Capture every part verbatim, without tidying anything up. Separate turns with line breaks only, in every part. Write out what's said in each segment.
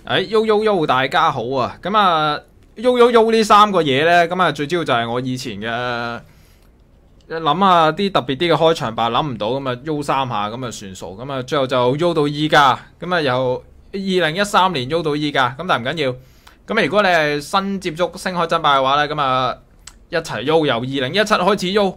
誒，Yo Yo Yo，大家好啊！咁啊，Yo Yo Yo 呢三個嘢呢，咁啊最主要就係我以前嘅諗下啲特別啲嘅開場白諗唔到，咁啊 Yo 三下咁啊算數，咁啊最後就 Yo 到依家，咁啊由二零一三年 Yo 到依家，咁但係唔緊要。咁如果你係新接觸星海爭霸嘅話呢，咁啊一齊 Yo，由二零一七開始 Yo。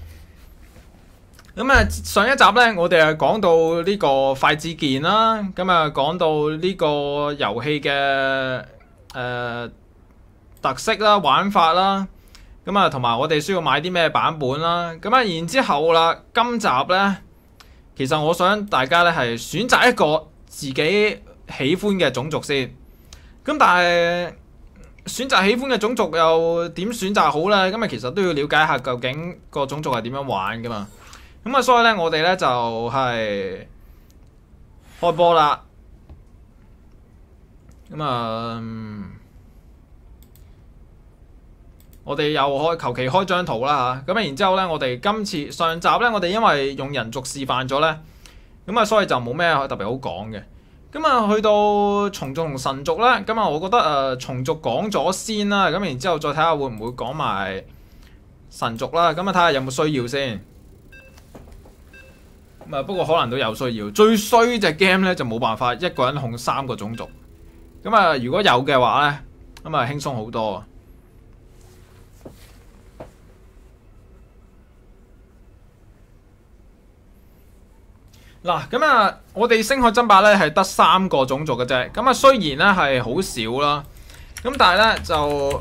咁啊，上一集咧，我哋係講到呢個快捷鍵啦，咁啊講到呢個遊戲嘅誒特色啦、玩法啦，咁啊同埋我哋需要買啲咩版本啦，咁啊然之後啦，今集咧，其實我想大家咧係選擇一個自己喜歡嘅種族先，咁但係選擇喜歡嘅種族又點選擇好咧？咁啊其實都要了解下究竟個種族係點樣玩噶嘛。咁啊，所以咧，我哋咧就係開波啦。咁啊、嗯，我哋又開求其開張圖啦嚇。咁啊，然之後咧，我哋今次上集咧，我哋因為用人族示範咗咧，咁啊，所以就冇咩特別好講嘅。咁啊，去到蟲族同神族咧，咁啊，我覺得誒、呃、蟲族講咗先啦。咁然之後再睇下會唔會講埋神族啦。咁啊，睇下有冇需要先。不過可能都有需要，最衰隻 game 咧就冇辦法一個人控三個種族。咁啊，如果有嘅話咧，咁啊輕鬆好多啊。嗱，咁啊，我哋星海爭霸咧係得三個種族嘅啫。咁啊，雖然咧係好少啦，咁但係咧就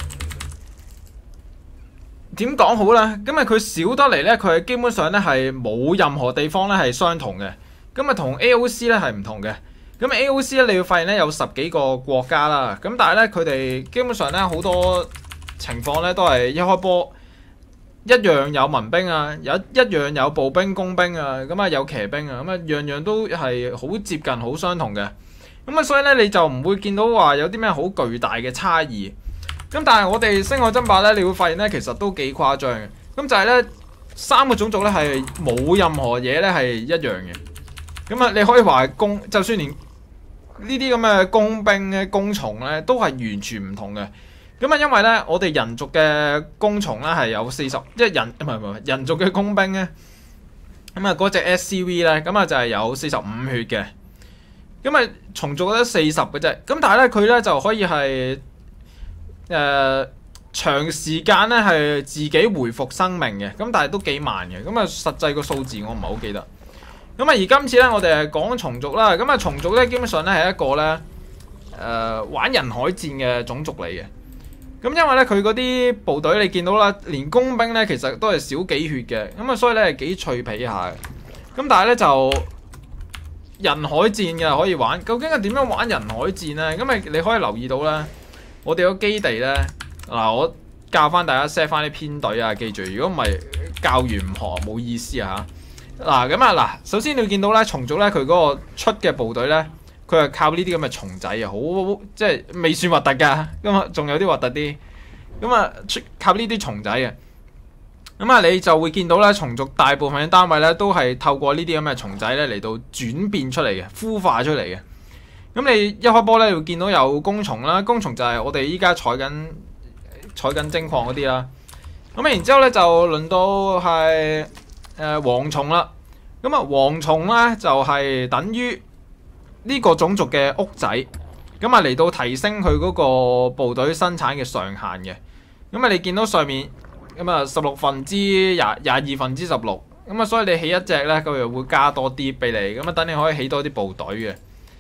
點講好咧？咁啊，佢少得嚟咧，佢係基本上咧係冇任何地方咧係相同嘅。咁啊，同 A O C 咧係唔同嘅。咁 A O C 咧，你要發現咧有十幾個國家啦。咁但係咧，佢哋基本上咧好多情況咧都係一開波一樣有民兵啊，有一樣有步兵、工兵啊，咁啊有騎兵啊，咁啊樣樣都係好接近、好相同嘅。咁啊，所以咧你就唔會見到話有啲咩好巨大嘅差異。咁但係我哋星海爭霸咧，你會發現咧，其實都幾誇張嘅。咁就係咧，三個種族咧係冇任何嘢咧係一樣嘅。咁啊，你可以話係工，就算連呢啲咁嘅工兵咧、工蟲咧，都係完全唔同嘅。咁啊，因為咧，我哋人族嘅工蟲咧係有四十，即係人唔係唔係人族嘅工兵咧。咁啊，嗰隻 S C V 咧，咁啊就係有四十五血嘅。咁啊，蟲族得四十嘅啫。咁但係咧，佢咧就可以係誒、呃、長時間咧係自己回復生命嘅，咁但係都幾慢嘅，咁啊實際個數字我唔係好記得。咁啊而今次咧我哋係講蟲族啦，咁啊蟲族咧基本上咧係一個咧誒、呃、玩人海戰嘅種族嚟嘅。咁因為咧佢嗰啲部隊你見到啦，連工兵咧其實都係少幾血嘅，咁啊所以咧係幾脆皮下嘅。咁但係咧就人海戰嘅可以玩，究竟係點樣玩人海戰咧？咁啊你可以留意到咧。我哋個基地呢，嗱我教翻大家 set 翻啲編隊啊，記住，如果唔係教完唔學冇意思啊嚇。嗱咁啊嗱，首先你會見到咧，蟲族咧佢嗰個出嘅部隊咧，佢係靠呢啲咁嘅蟲仔啊，好即係未算核突㗎，咁啊仲有啲核突啲，咁啊靠呢啲蟲仔嘅。咁啊你就會見到咧，蟲族大部分嘅單位咧都係透過呢啲咁嘅蟲仔咧嚟到轉變出嚟嘅，孵化出嚟嘅。咁你一開波咧，會見到有工蟲啦，工蟲就係我哋依家採緊採緊精礦嗰啲啦。咁然之後咧就輪到係誒蝗蟲啦。咁啊蝗蟲咧就係、是、等於呢個種族嘅屋仔，咁啊嚟到提升佢嗰個部隊生產嘅上限嘅。咁啊你見到上面咁啊十六分之廿廿二分之十六，咁啊所以你起一隻咧，佢又會加多啲俾你，咁啊等你可以起多啲部隊嘅。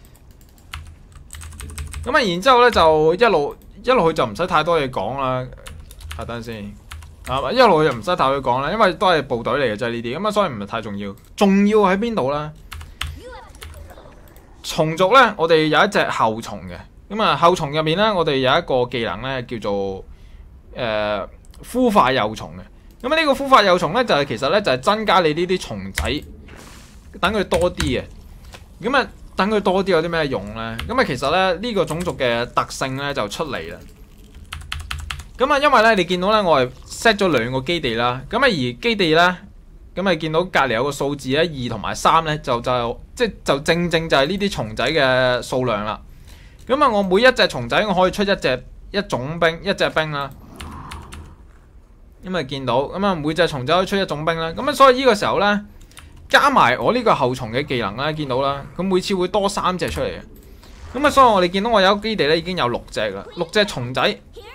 咁啊，然之後咧就一路一路去就唔使太多嘢講啦。啊，等陣先啊，一路就唔使太多嘢講啦，因為都係部隊嚟嘅啫呢啲，咁啊所以唔係太重要。重要喺邊度咧？蟲族咧，我哋有一隻後蟲嘅，咁啊後蟲入面咧，我哋有一個技能咧叫做誒孵化幼蟲嘅。咁啊呢個孵化幼蟲咧就係、是、其實咧就係、是、增加你呢啲蟲仔，等佢多啲嘅。咁啊。等佢多啲有啲咩用呢？咁啊，其實咧呢、呢個種族嘅特性咧就出嚟啦。咁啊，因為咧你見到咧我係 set 咗兩個基地啦。咁啊，而基地咧咁啊，見到隔離有個數字咧二同埋三咧，就就即係就正正就係呢啲蟲仔嘅數量啦。咁咁啊，我每一隻蟲仔我可以出一隻一種兵一隻兵啦。咁啊見到咁啊，每隻蟲仔可以出一種兵啦。咁啊，所以呢個時候咧，加埋我呢個後蟲嘅技能咧，見到啦，咁每次會多三隻出嚟嘅。咁啊，所以我哋見到我有基地咧已經有六隻啦，六隻蟲仔。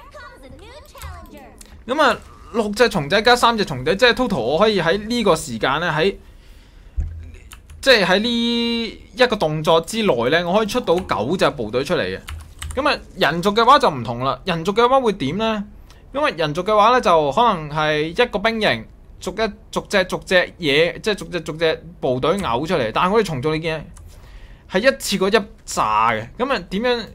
咁啊，六隻蟲仔加三隻蟲仔，即係 total 我可以喺呢個時間咧，喺即係喺呢一個動作之內咧，我可以出到九隻部隊出嚟嘅。咁啊，人族嘅話就唔同啦，人族嘅話會點咧？因為人族嘅話咧，就可能係一個兵營，逐一逐隻逐隻嘢，即係逐隻逐隻部隊嘔出嚟。但係我哋蟲族你見係一次過一炸嘅，咁啊點樣？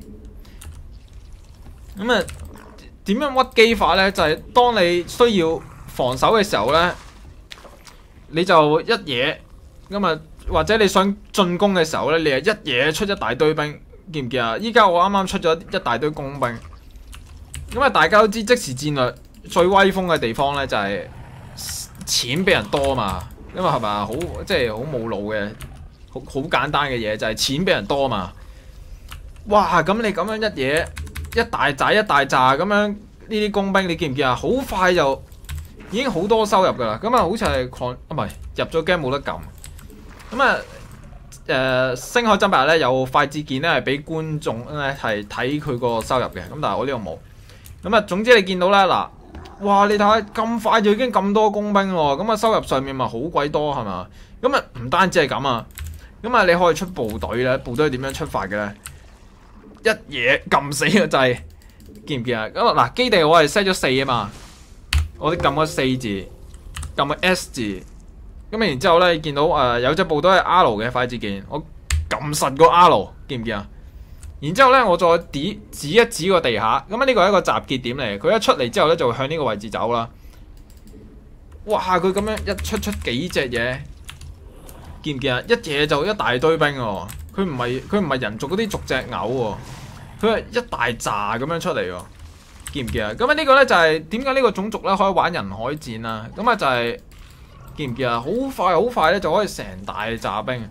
咁啊點樣屈機法咧？就係、是、當你需要防守嘅時候咧，你就一嘢咁啊，或者你想進攻嘅時候咧，你係一嘢出一大堆兵，見唔見啊？依家我啱啱出咗一大堆工兵。咁啊，大家都知即時戰略最威風嘅地方咧，就係錢俾人多嘛。因為係咪好即係好冇腦嘅，好好簡單嘅嘢就係錢俾人多嘛。哇！咁你咁樣一嘢一大扎一大扎咁樣呢啲工兵，你見唔見啊？好快就已經好多收入噶啦。咁啊，好似係抗啊，唔係入咗 game 冇得撳。咁啊，誒星海爭霸咧有快捷鍵咧係俾觀眾咧係睇佢個收入嘅。咁但係我呢度冇。咁啊，總之你見到啦，嗱，哇！你睇下咁快就已經咁多工兵喎，咁啊收入上面咪好鬼多係嘛？咁啊唔單止係咁啊，咁啊你可以出部隊咧，部隊點樣出發嘅咧？一嘢撳死個掣，見唔見啊？咁嗱，基地我係 set 咗四啊嘛，我哋撳個四字，撳個 S 字，咁啊然之後咧，見到誒、呃、有隻部隊係 R 嘅快捷鍵，我撳實個 R， 見唔見啊？然之後咧，我再指指一指個地下，咁啊呢個係一個集結點嚟，佢一出嚟之後咧就會向呢個位置走啦。哇！佢咁樣一出出幾隻嘢，見唔見啊？一嘢就一大堆兵喎，佢唔係佢唔係人族嗰啲逐隻嘔喎，佢係一大扎咁樣出嚟喎，見唔見啊？咁啊呢個咧就係點解呢個種族咧可以玩人海戰啊？咁啊就係、是、見唔見啊？好快好快咧就可以成大扎兵。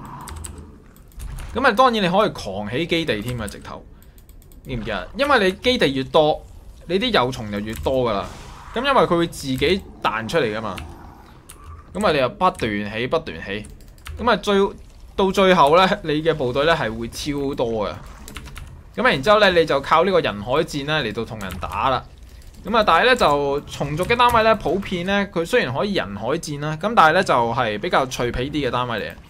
咁啊，當然你可以狂起基地添啊！直頭，見唔見啊？因為你基地越多，你啲幼蟲就越多噶啦。咁因為佢會自己彈出嚟噶嘛。咁啊，你又不斷起，不斷起。咁啊，最到最後咧，你嘅部隊咧係會超多嘅。咁啊，然之後咧，你就靠呢個人海戰咧嚟到同人打啦。咁啊，但係咧就蟲族嘅單位咧，普遍咧佢雖然可以人海戰啦，咁但係咧就係、是、比較脆皮啲嘅單位嚟嘅。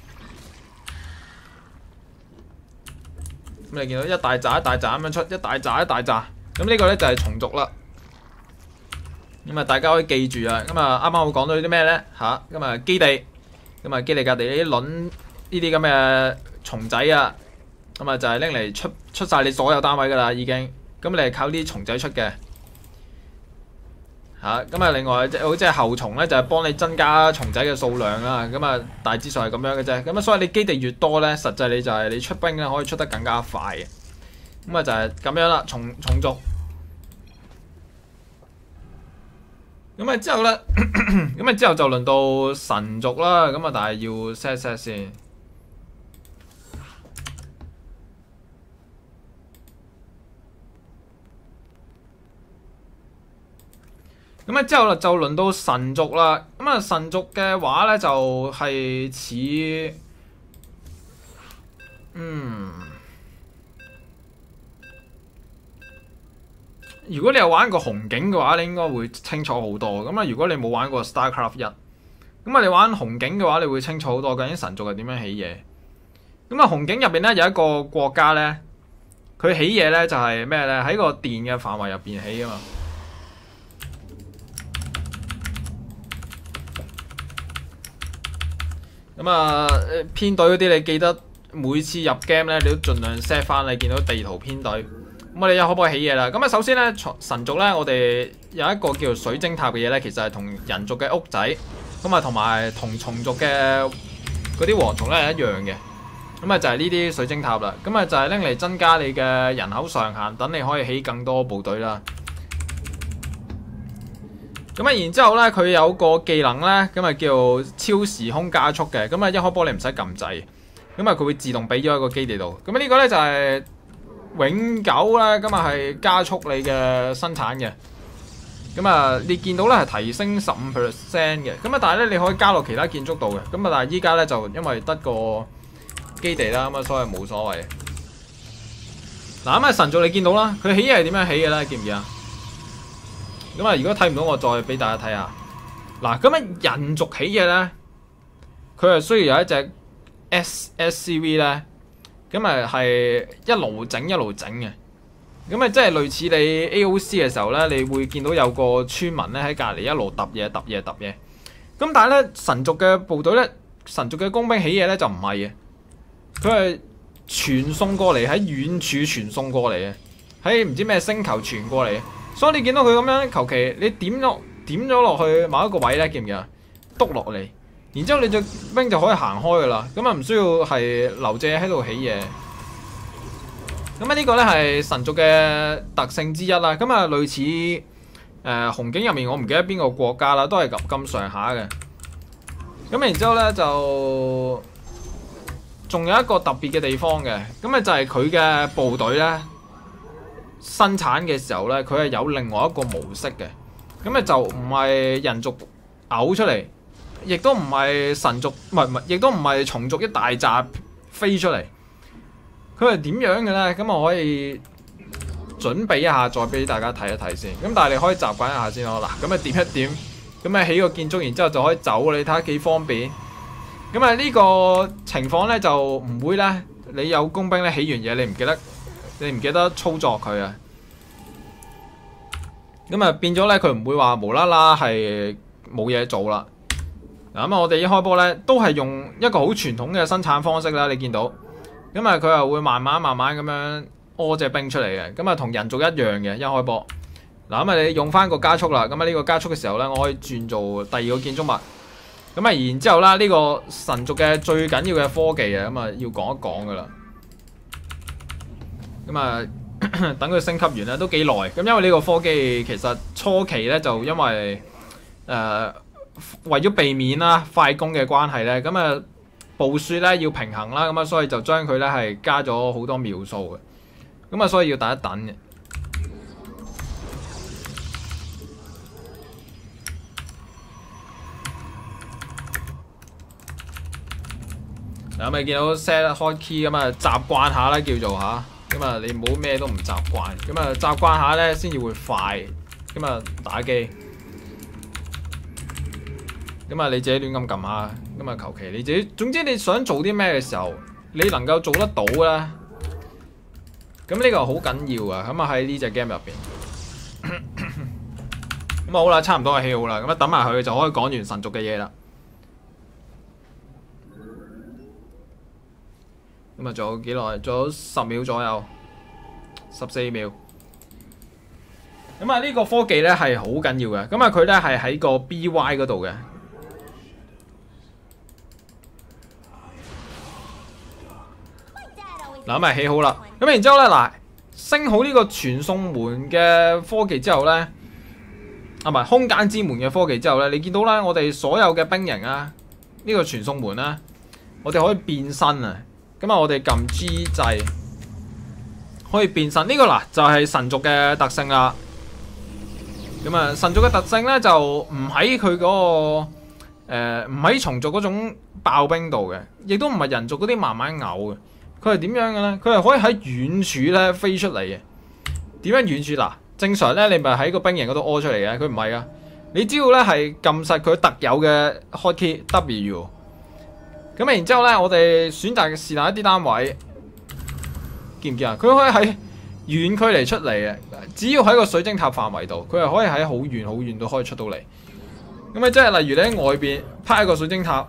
咁你見到一大扎一大扎咁樣出，一大扎一大扎，咁呢個咧就係蟲族啦。咁啊，大家可以記住啊。咁啊，啱啱我講到啲咩咧嚇？咁啊，基地，咁啊基地隔地呢啲卵呢啲咁嘅蟲仔啊，咁啊就係拎嚟出出曬你所有單位噶啦已經。咁你係靠呢啲蟲仔出嘅嚇。咁啊，另外即係好似係後蟲咧，就係幫你增加蟲仔嘅數量啦。咁啊，大致上係咁樣嘅啫。咁啊，所以你基地越多咧，實際你就係你出兵咧可以出得更加快嘅。咁啊，就係咁樣啦，蟲蟲族。咁啊之後咧，咁啊之後就輪到神族啦。咁啊，但係要 set set 先。咁啊之後啦，就輪到神族啦。咁啊神族嘅話咧，就係似，嗯，如果你有玩過紅警嘅話，你應該會清楚好多。咁啊，如果你冇玩過 StarCraft 一，咁啊你玩紅警嘅話，你會清楚好多究竟神族係點樣起嘢。咁啊紅警入邊咧有一個國家咧，佢起嘢咧就係咩咧？喺個電嘅範圍入邊起啊嘛。咁啊，編隊嗰啲你記得每次入 game 咧，你都盡量 set 翻你見到地圖編隊。咁我哋又可唔可以起嘢啦？咁啊，首先咧，神族咧，我哋有一個叫做水晶塔嘅嘢咧，其實係同人族嘅屋仔，咁啊，同埋同蟲族嘅嗰啲蝗蟲咧係一樣嘅。咁啊，就係呢啲水晶塔啦。咁啊，就係拎嚟增加你嘅人口上限，等你可以起更多部隊啦。咁啊，然之後咧，佢有個技能咧，咁啊叫超時空加速嘅。咁啊，一開波你唔使撳掣，咁啊佢會自動俾咗喺個基地度。咁啊呢個咧就係永久咧，咁啊係加速你嘅生產嘅。咁啊，你見到咧係提升十五 percent 嘅。咁啊，但係咧你可以加落其他建築度嘅。咁啊，但係依家咧就因為得個基地啦，咁啊，所以冇所謂。嗱，咁啊神族你見到啦，佢起嘢係點樣起嘅咧？見唔見啊？咁啊，如果睇唔到，我再俾大家睇下。嗱，咁啊人族起嘢咧，佢係需要有一隻 S S C V 咧。咁啊，係一路整一路整嘅，咁啊，即係類似你 A O C 嘅時候咧，你會見到有個村民咧喺隔離一路揼嘢、揼嘢、揼嘢。咁但係咧，神族嘅部隊咧，神族嘅工兵起嘢咧就唔係嘅，佢係傳送過嚟，喺遠處傳送過嚟嘅，喺唔知咩星球傳過嚟。所以你見到佢咁樣，求其你點落點咗落去某一個位咧，見唔見啊？篤落嚟。然之後你隻兵就可以行開噶啦，咁啊唔需要係留隻喺度起嘢。咁啊呢個咧係神族嘅特性之一啦。咁啊類似誒、呃、紅警入面，我唔記得邊個國家啦，都係咁咁上下嘅。咁然之後咧就仲有一個特別嘅地方嘅，咁啊就係佢嘅部隊咧生產嘅時候咧，佢係有另外一個模式嘅。咁啊就唔係人族嘔出嚟。亦都唔係神族，唔係唔係，亦都唔係蟲族一大紮飛出嚟。佢係點樣嘅咧？咁我可以準備一下，再俾大家睇一睇先。咁但係你可以習慣一下先咯。嗱，咁啊點一點，咁啊起個建築，然之後就可以走。你睇下幾方便。咁啊呢個情況咧就唔會咧，你有工兵咧起完嘢，你唔記得，你唔記得操作佢啊。咁啊變咗咧，佢唔會話無啦啦係冇嘢做啦。嗱咁啊，我哋一開波咧，都係用一個好傳統嘅生產方式啦。你見到，咁啊佢又會慢慢慢慢咁樣屙隻兵出嚟嘅，咁啊同人族一樣嘅。一開波，嗱咁啊你用翻個加速啦，咁啊呢個加速嘅時候咧，我可以轉做第二個建築物。咁啊然之後啦，呢個神族嘅最緊要嘅科技啊，咁啊要講一講噶啦。咁啊等佢升級完咧都幾耐，咁因為呢個科技其實初期咧就因為誒。呃為咗避免啦快攻嘅關係咧，咁啊步數咧要平衡啦，咁啊所以就將佢咧係加咗好多秒數嘅，咁啊所以要等一等嘅。嗱，咪見到 set hotkey 咁啊，習慣下啦叫做吓，咁啊你唔好咩都唔習慣，咁啊習慣下咧先至會快，咁啊打機。咁啊，你自己亂咁撳下，咁啊求其你自己，總之你想做啲咩嘅時候，你能夠做得到啦。咁呢個好緊要啊！咁啊喺呢隻 game 入邊，咁啊好啦，差唔多係起好啦，咁啊等埋佢就可以講完神族嘅嘢啦。咁啊仲有幾耐？仲有十秒左右，十四秒。咁啊呢個科技咧係好緊要嘅，咁啊佢咧係喺個 B Y 嗰度嘅。嗱咁咪起好啦，咁然之後咧，嗱升好呢個傳送門嘅科技之後咧，啊唔係空間之門嘅科技之後咧，你見到啦，我哋所有嘅兵營啊，呢個傳送門啦，我哋可以變身啊，咁啊我哋撳 G 掣可以變身，呢個嗱就係神族嘅特性啦。咁啊神族嘅特性咧就唔喺佢嗰個誒唔喺蟲族嗰種爆兵度嘅，亦都唔係人族嗰啲慢慢嘔嘅。佢係點樣嘅咧？佢係可以喺遠處咧飛出嚟嘅。點樣遠處嗱？正常咧，你咪喺個兵營嗰度屙出嚟嘅。佢唔係噶，你只要咧係撳實佢特有嘅 hotkey W。咁啊，然之後咧，我哋選擇是但一啲單位，見唔見啊？佢可以喺遠距離出嚟嘅，只要喺個水晶塔範圍度，佢係可以喺好遠好遠都可以出到嚟。咁啊，即係例如你喺外邊拍一個水晶塔。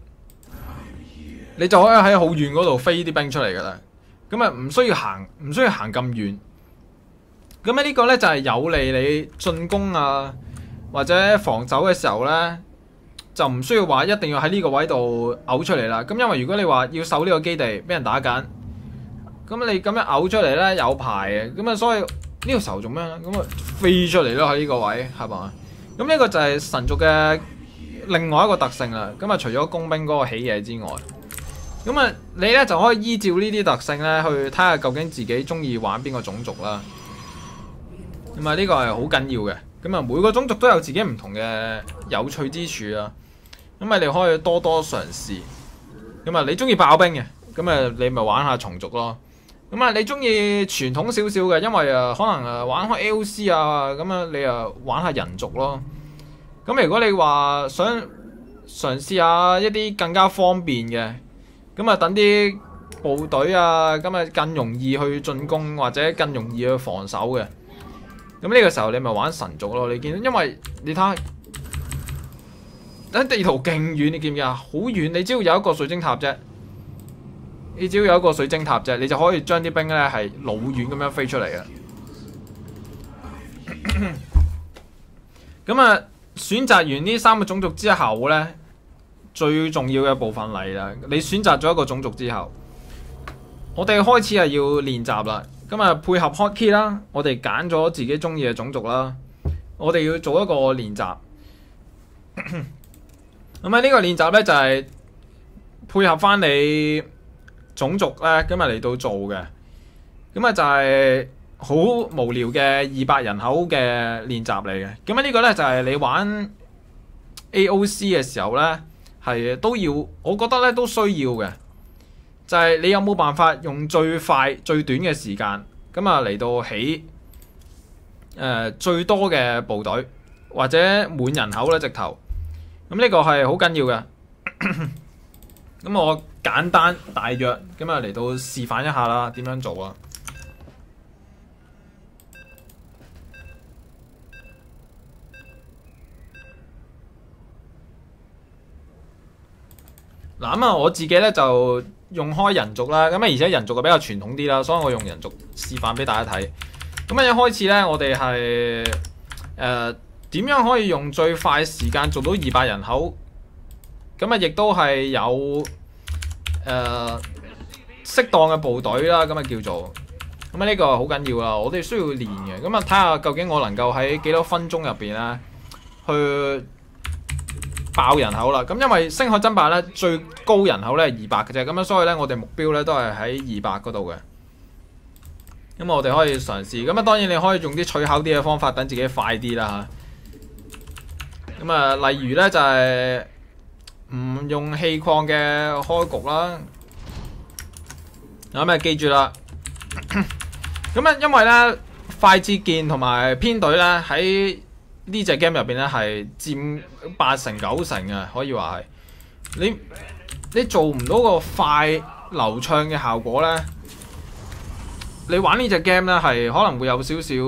你就可以喺好遠嗰度飛啲兵出嚟噶啦，咁啊唔需要行，唔需要行咁遠。咁啊呢個咧就係有利你進攻啊或者防守嘅時候咧，就唔需要話一定要喺呢個位度嘔出嚟啦。咁因為如果你話要守呢個基地，俾人打緊，咁你咁樣嘔出嚟咧有排嘅，咁啊所以呢個時候做咩咧？咁啊飛出嚟咯喺呢個位係嘛？咁呢個就係神族嘅另外一個特性啦。咁啊除咗工兵嗰個起嘢之外。 咁啊，你咧就可以依照呢啲特性咧，去睇下究竟自己中意玩邊個種族啦。咁啊，呢個係好緊要嘅。咁啊，每個種族都有自己唔同嘅有趣之處啊。咁啊，你可以多多嘗試。咁啊，你中意爆兵嘅，咁啊，你咪玩下蟲族咯。咁啊，你中意傳統少少嘅，因為啊，可能啊玩開 A O C 啊，咁啊，你啊玩下人族咯。咁如果你話想嘗試下一啲更加方便嘅，咁啊等啲部隊啊，咁啊更容易去進攻或者更容易去防守嘅。咁呢個時候你咪玩神族咯。你見到，因為你睇下，喺地圖勁遠，你見唔見啊？好遠，你只要有一個水晶塔啫。你只要有一個水晶塔啫，你就可以將啲兵咧係老遠咁樣飛出嚟嘅。咁啊，選擇完呢三個種族之後咧，最重要嘅部分嚟啦。你選擇咗一個種族之後，我哋開始係要練習啦。咁啊，配合 hotkey 啦，我哋揀咗自己中意嘅種族啦。我哋要做一個練習。咁啊，呢個練習咧就係配合翻你種族咧，咁啊嚟到做嘅。咁啊就係好無聊嘅二百人口嘅練習嚟嘅。咁啊呢個咧就係你玩 A O C 嘅時候咧，係都要，我覺得咧都需要嘅。就係你有冇辦法用最快最短嘅時間，咁啊嚟到起誒、呃、最多嘅部隊，或者滿人口咧直頭。咁呢個係好緊要嘅。咁我簡單大約咁啊嚟到示範一下啦，點樣做啊？嗱咁啊，我自己咧就用開人族啦，咁啊而且人族就比較傳統啲啦，所以我用人族示範俾大家睇。咁啊一開始咧，我哋係誒點樣可以用最快時間做到二百人口？咁啊亦都係有誒、呃、適當嘅部隊啦，咁啊叫做咁啊呢個好緊要啦，我哋需要練嘅。咁啊睇下究竟我能夠喺幾多分鐘入邊咧去爆人口啦。咁因為星海爭霸咧最高人口咧係二百嘅啫，咁樣所以咧我哋目標咧都係喺二百嗰度嘅。咁我哋可以嘗試，咁啊當然你可以用啲取巧啲嘅方法，等自己快啲啦嚇。咁啊例如咧就係唔用氣礦嘅開局啦。咁啊記住啦。咁啊因為咧快捷鍵同埋編隊咧喺呢隻 game 入邊咧係佔八成九成啊，可以話係你你做唔到個快流暢嘅效果咧，你玩呢隻 game 咧係可能會有少少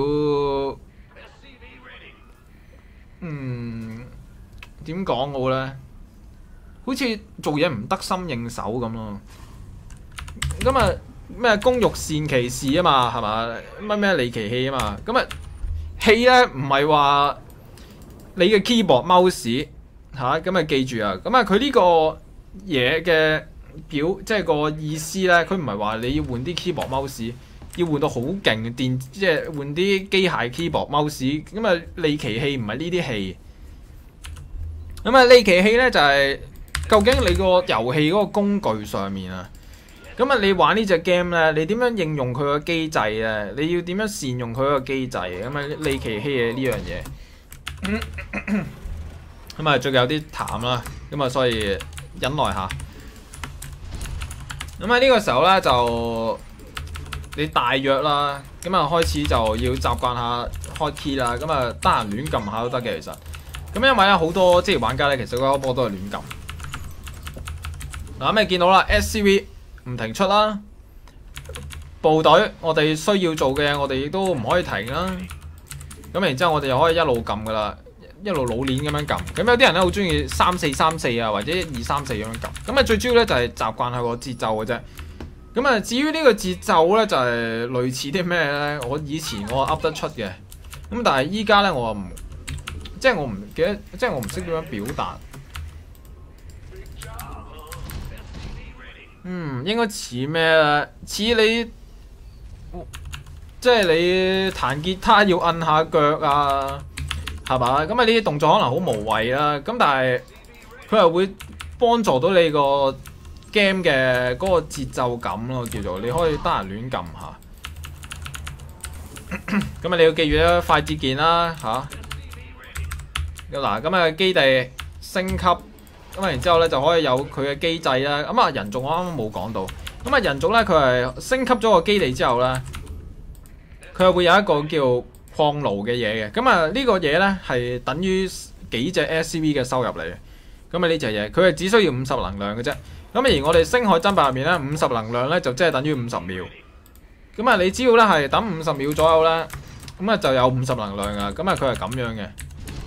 嗯點講好咧，好似做嘢唔得心應手咁咯。咁啊咩工欲善其事啊嘛，係嘛？乜咩利其器啊嘛。咁啊氣咧唔係話你嘅 keyboard mouse 嚇，咁啊記住啊。咁啊佢呢個嘢嘅表即係個意思咧，佢唔係話你要換啲 keyboard mouse，要換到好勁嘅電，即係換啲機械 keyboard mouse。咁啊利其器唔係呢啲氣。咁啊利其器咧就係、是、究竟你個遊戲嗰個工具上面啊。咁啊，你玩呢隻 game 咧，你點樣應用佢個機制咧？你要點樣善用佢個機制？咁啊，利其器嘅呢樣嘢，咁啊，最近有啲淡啦，咁啊，所以忍耐下。咁啊，呢個時候咧就你大約啦，咁啊開始就要習慣下開 key 啦。咁啊，得閒亂撳下都得嘅，其實。咁因為咧好多職業玩家咧，其實嗰個波都係亂撳。嗱，咁你見到啦 ，S C V。唔停出啦，部隊我哋需要做嘅，我哋亦都唔可以停啦。咁然之後我哋又可以一路撳噶啦，一路老鏈咁樣撳。咁有啲人咧好中意三四三四啊，或者一二三四咁樣撳。咁啊最主要咧就係習慣係個節奏嘅啫。咁啊至於呢個節奏咧就係類似啲咩咧？我以前我噏得出嘅，咁但係依家咧我唔，即係我唔記得，即係我唔識點樣表達。嗯，應該似咩咧？似你即係你彈吉他要摁下腳啊，係嘛？咁啊呢啲動作可能好無謂啦。咁但係佢係會幫助到你個 game 嘅嗰個節奏感咯，叫做你可以得閒亂撳下。咁啊，你要記住咧，快捷鍵啦嚇。嗱，咁啊基地升級，咁啊然之後咧就可以有佢嘅機制啦。咁啊人族我啱啱冇講到，咁啊人族咧佢係升級咗個基地之後咧，佢係會有一個叫礦爐嘅嘢嘅。咁啊呢個嘢咧係等於幾隻 S C V 嘅收入嚟嘅。咁啊呢隻嘢佢係只需要五十能量嘅啫。咁而我哋星海爭霸入面咧，五十能量咧就即係等於五十秒。咁啊，你只要咧係等五十秒左右咧，咁啊就有五十能量噶。咁啊，佢係咁樣嘅。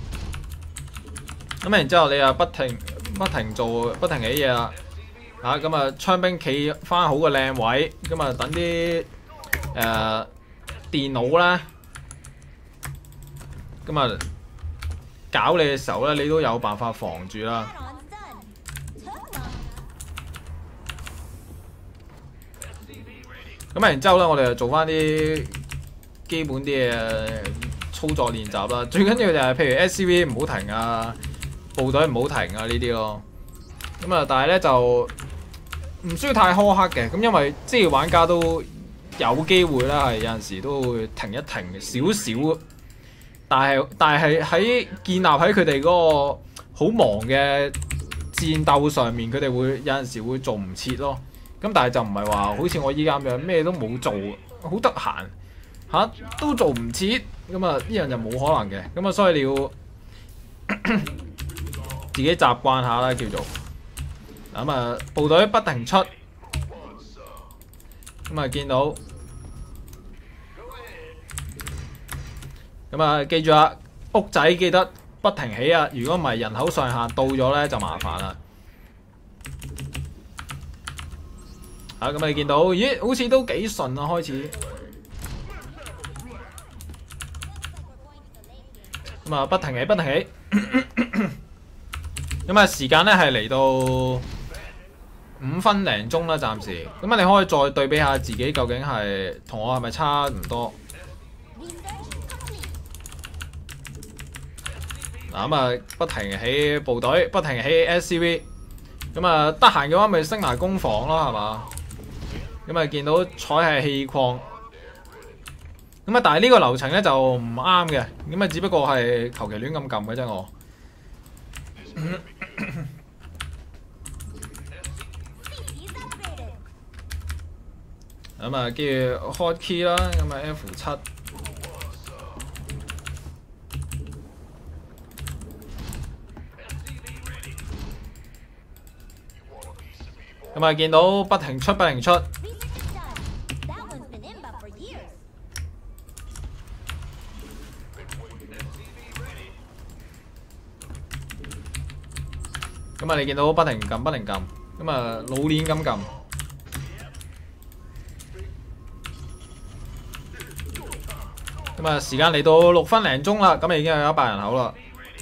咁啊，然之後你啊不停不停做不停起嘢啦。啊，咁啊槍兵企翻好個靚位，咁啊等啲誒、呃、電腦啦，咁啊搞你嘅時候咧，你都有辦法防住啦。咁啊，然之後咧，我哋就做翻啲基本啲嘅操作練習啦。最緊要就係譬如 S C V 唔好停啊，部隊唔好停啊呢啲咯。咁啊，但係咧就唔需要太苛刻嘅。咁因為職業玩家都有機會啦，係有陣時都會停一停少少。但係但係喺建立喺佢哋嗰個好忙嘅戰鬥上面，佢哋會有陣時會做唔切咯。咁但係就唔係話好似我依家咁樣咩都冇做，好得閒嚇都做唔切，咁啊呢樣就冇可能嘅。咁啊所以你要自己習慣下啦，叫做咁啊部隊不停出，咁啊見到咁啊記住啊，屋仔記得不停起啊！如果唔係人口上限到咗咧就麻煩啦。啊，咁你見到，咦，好似都幾順啊，開始。咁啊，不停起，不停起。咁啊，時間咧係嚟到五分零鐘啦，暫時。咁啊，你可以再對比下自己究竟係同我係咪差唔多？嗱，咁啊，不停起部隊，不停起 S C V。咁啊，得閒嘅話咪升埋攻防咯，係嘛？咁啊，見到彩係氣礦，咁啊，但係呢個流程咧就唔啱嘅，咁啊，只不過係求其亂咁撳嘅啫我。咁啊，跟住 hot key 啦，咁啊 F 七。咁啊，見到不停出不停出。咁啊，你見到不停撳不停撳，咁啊老鏈咁撳。咁啊，時間嚟到六分零鐘啦，咁啊已經有一百人口啦。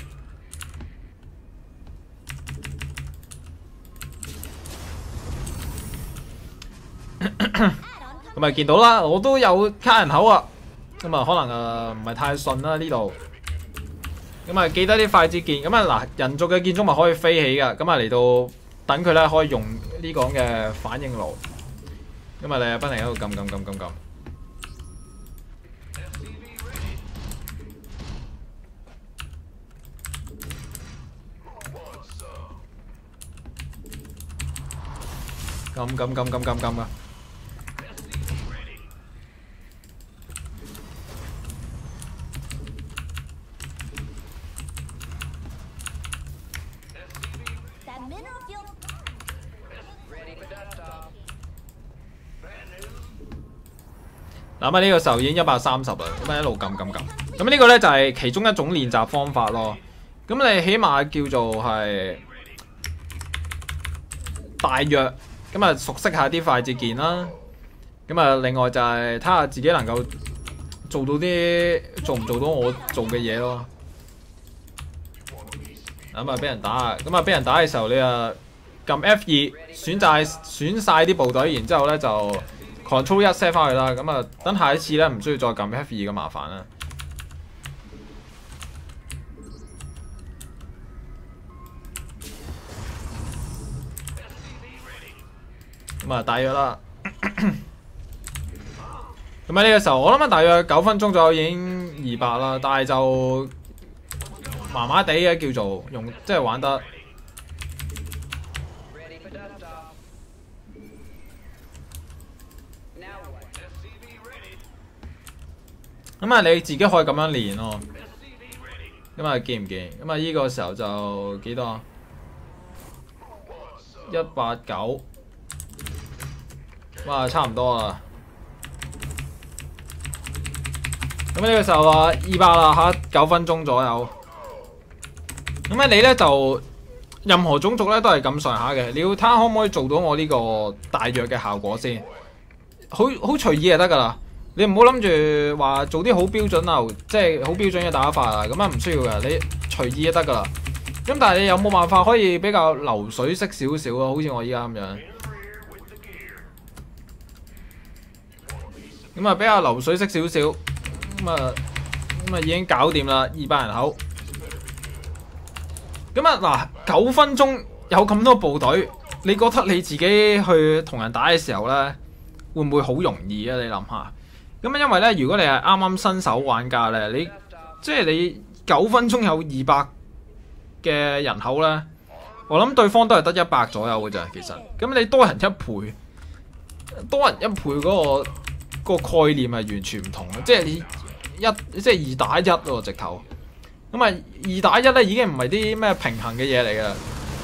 咁啊見到啦，我都有卡人口啊，咁啊可能誒唔係太順啦呢度。咁啊記得啲快捷鍵，咁啊嗱人族嘅建築物可以飛起噶，咁啊嚟到等佢咧可以用呢個嘅反應爐。咁啊你啊不停喺度撳撳撳撳撳。撳撳撳撳撳撳啊！嗱咁呢個時候已經一百三十啦，咁啊一路撳撳撳，咁呢個咧就係其中一種練習方法咯。咁你起碼叫做係大約咁啊熟悉下啲快捷鍵啦。咁啊另外就係睇下自己能夠做到啲做唔做到我做嘅嘢咯。咁啊俾人打，咁啊俾人打嘅時候你啊撳 F 二選晒選晒啲部隊，然之後咧就Control 一 set 翻去啦，咁啊等下一次咧唔需要再撳 F 二咁麻煩啦。 咁啊大約啦。咁喺呢個時候，我諗啊大約九分鐘左右已經二百啦，但係就麻麻地嘅叫做用，即係玩得。咁啊你自己可以咁樣練咯。咁啊見唔見？咁啊呢個時候就幾多啊？一八九，哇差唔多啦。咁呢個時候啊二百啦嚇，九分鐘左右。咁啊你咧就任何種族咧都係咁上下嘅，你要睇下可唔可以做到我呢個大約嘅效果先。好好隨意就得㗎啦。你唔好諗住話做啲好標準啊，即係好標準嘅打法啊，咁啊唔需要嘅，你隨意就得噶啦。咁但係你有冇辦法可以比較流水式少少啊？好似我依家咁樣，咁啊比較流水式少少，咁啊咁啊已經搞掂啦，二百人口。咁啊嗱，九分鐘有咁多部隊，你覺得你自己去同人打嘅時候呢，會唔會好容易啊？你諗下。咁啊，因為咧，如果你係啱啱新手玩家咧，你即係你九分鐘有二百嘅人口咧，我諗對方都係得一百左右嘅咋，其實。咁你多人一倍，多人一倍嗰、嗰個嗰個概念係完全唔同嘅，即係你一即係二打一喎，直頭。咁啊，二打一咧已經唔係啲咩平衡嘅嘢嚟㗎。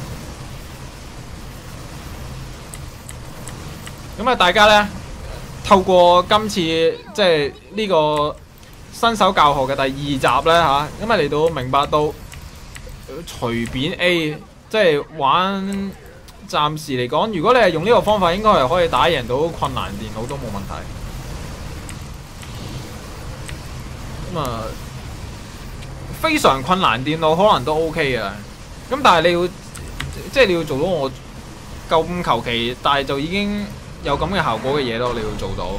咁啊，大家咧。透過今次即係呢個新手教學嘅第二集咧嚇，咁啊嚟到明白到隨便 A 即係玩，暫時嚟講，如果你係用呢個方法，應該係可以打贏到困難電腦都冇問題。咁啊，非常困難電腦可能都 OK 嘅，咁但係你要即係你要做到我夠咁求其，但係就已經有咁嘅效果嘅嘢咯，你要做到。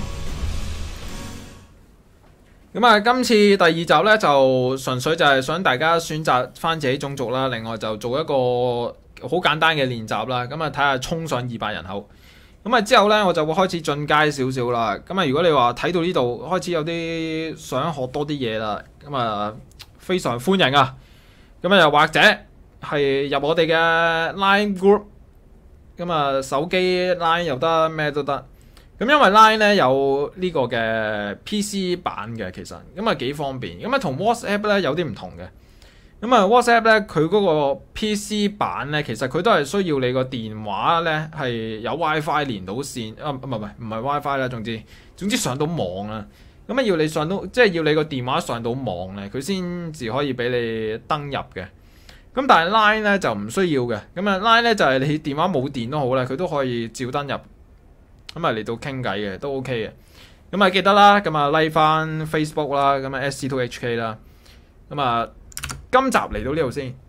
咁啊，今次第二集呢，就純粹就係想大家選擇翻自己種族啦，另外就做一個好簡單嘅練習啦。咁啊，睇下衝上二百人口。咁啊之後呢，我就會開始進階少少啦。咁啊，如果你話睇到呢度開始有啲想學多啲嘢啦，咁啊非常歡迎啊。咁啊又或者係入我哋嘅 Line Group。咁啊，手機 Line 又得，咩都得。咁因為 Line 咧有呢個嘅 P C 版嘅，其實咁啊幾方便。咁啊同 WhatsApp 咧有啲唔同嘅。咁啊 WhatsApp 咧佢嗰個 P C 版咧，其實佢都係需要你個電話咧係有 WiFi 連到線啊，唔係唔係唔係 WiFi 啦，總之總之上到網啦。咁啊要你上到，即係要你個電話上到網咧，佢先至可以俾你登入嘅。咁但係 Line 咧就唔需要嘅，咁啊 Line 咧就係你電話冇電都好咧，佢都可以照登入，咁啊嚟到傾偈嘅都 OK 嘅。咁啊記得啦，咁啊 like 翻 Facebook 啦，咁啊 S C two H K 啦，咁啊今集嚟到呢度先。